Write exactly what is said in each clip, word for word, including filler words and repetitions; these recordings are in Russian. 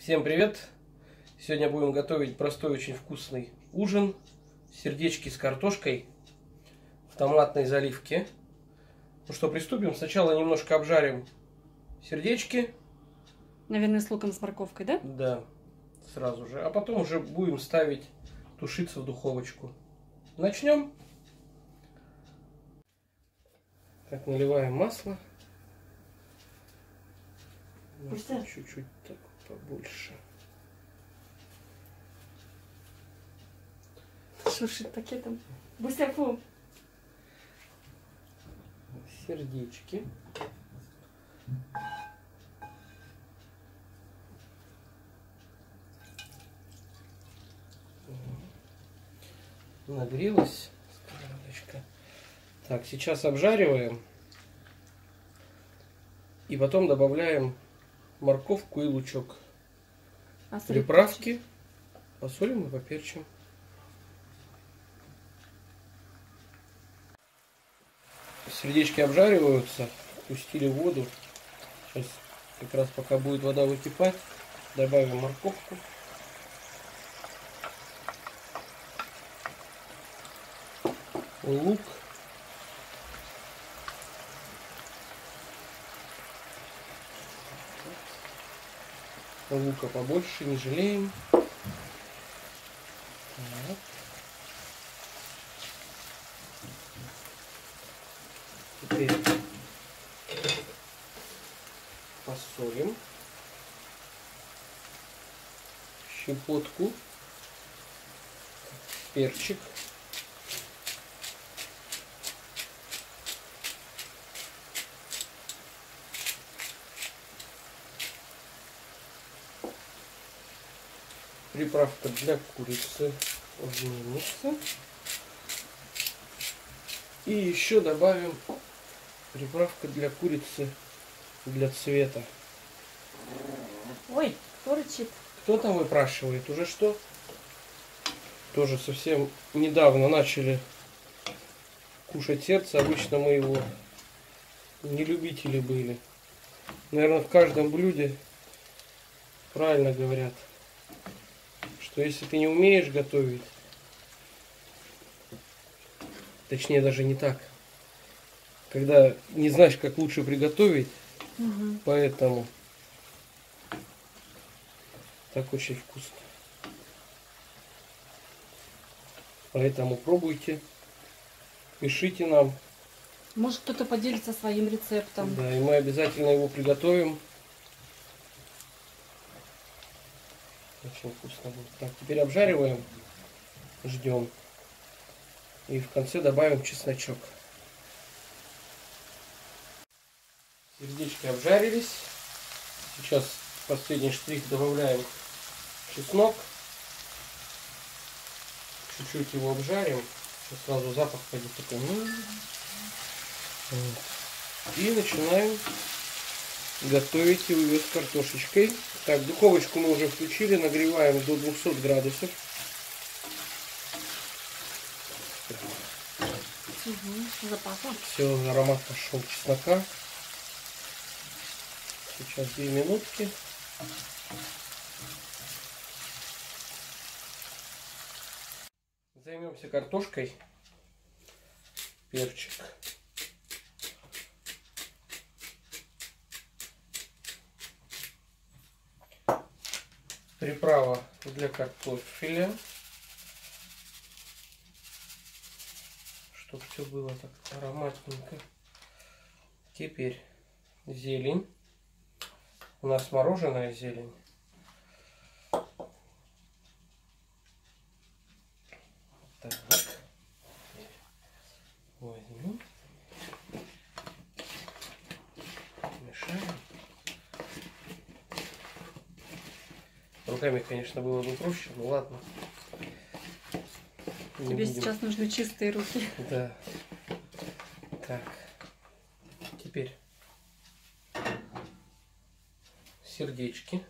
Всем привет! Сегодня будем готовить простой, очень вкусный ужин. Сердечки с картошкой в томатной заливке. Ну что, приступим. Сначала немножко обжарим сердечки. Наверное, с луком, с морковкой, да? Да, сразу же. А потом уже будем ставить тушиться в духовочку. Начнем. Так, наливаем масло. Чуть-чуть так побольше. Шуршит пакетом. Быстро, фу. Сердечки. Нагрелась сковородочка. Так, сейчас обжариваем. И потом добавляем морковку и лучок. А приправки. Посолим и поперчим. Сердечки обжариваются, пустили воду. Сейчас как раз пока будет вода выкипать, добавим морковку. Лук. Лука побольше, не жалеем. Так. Теперь посолим. Щепотку. Перчик. Приправка для курицы изменится. И еще добавим приправка для курицы для цвета. Ой, кто рычит? Кто там выпрашивает? Уже что? Тоже совсем недавно начали кушать сердце. Обычно мы его не любители были. Наверное, в каждом блюде правильно говорят, что если ты не умеешь готовить, точнее даже не так, когда не знаешь, как лучше приготовить, угу. Поэтому так очень вкусно. Поэтому пробуйте, пишите нам. Может, кто-то поделится своим рецептом. Да, и мы обязательно его приготовим. Очень вкусно будет. Так, теперь обжариваем, ждем. И в конце добавим чесночок. Сердечки обжарились. Сейчас последний штрих, добавляем чеснок. Чуть-чуть его обжарим. Сразу запах пойдет такой. И начинаем готовить его с картошечкой. Так, духовочку мы уже включили, нагреваем до двухсот градусов. Угу, запахло. Все, аромат пошел чеснока. Сейчас две минутки. Займемся картошкой. Перчик. Приправа для картофеля. Чтобы все было так ароматненько. Теперь зелень. У нас мороженая зелень. Так. Возьмем. Мешаем. Руками, конечно, было бы проще, но ладно. Не Тебе будем. сейчас нужны чистые руки. Да. Так. Теперь сердечки.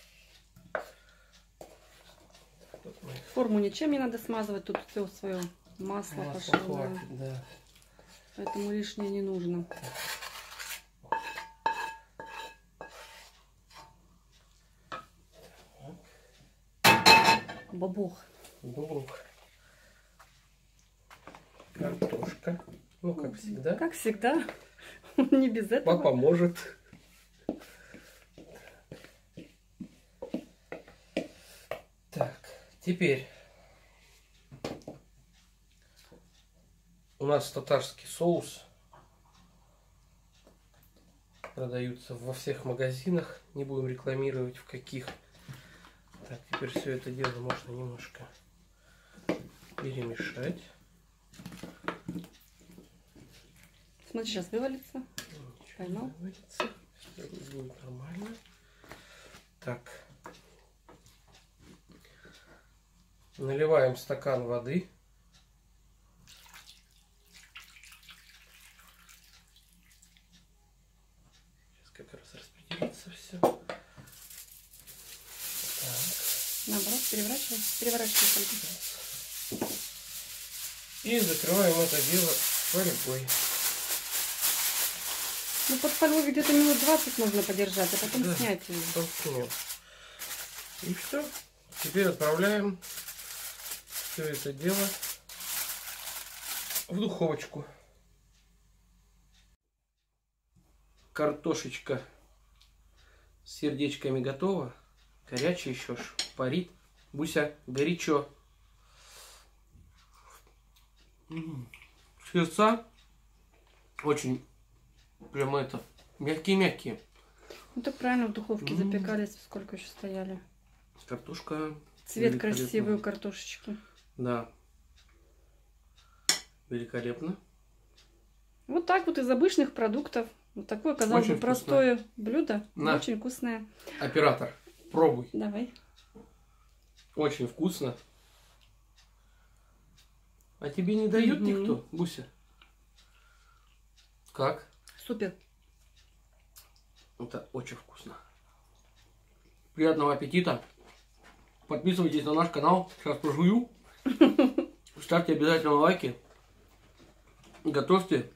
Форму ничем не надо смазывать, тут все свое масло, масло пошло. Хватит, да. Поэтому лишнее не нужно. бабух. Бобрух. Картошка. Ну, как всегда. Как всегда. Не без этого. Папа может. Так, теперь у нас татарский соус. Продаются во всех магазинах. Не будем рекламировать в каких. Так, теперь все это дело можно немножко перемешать. Смотри, сейчас вывалится. Поймал? Вывалится. Все будет нормально. Так. Наливаем стакан воды. Сейчас как раз распределится все. Наоборот, переворачивай. Переворачивай только. И закрываем это дело фольгой. Ну, под фольгой где-то минут двадцать нужно подержать, а потом Да, снять ее. потом снимем. И все. Теперь отправляем все это дело в духовочку. Картошечка с сердечками готова. Горячая еще ж, парит. Буся, горячо. Сердца очень прямо это мягкие-мягкие. Ну так правильно, в духовке М. запекались, сколько еще стояли. Картошка. Цвет великолепный. красивый у картошечки. Да. Великолепно. Вот так вот из обычных продуктов. Вот такое, казалось Очень бы, простое блюдо. На. Очень вкусное. Оператор, пробуй. Давай. Очень вкусно. А тебе не дает Мгм. никто, Буся? Как? Супер. Это очень вкусно. Приятного аппетита. Подписывайтесь на наш канал. Сейчас пожую. Ставьте обязательно лайки. Готовьте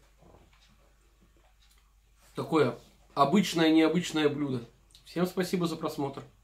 такое обычное, необычное блюдо. Всем спасибо за просмотр.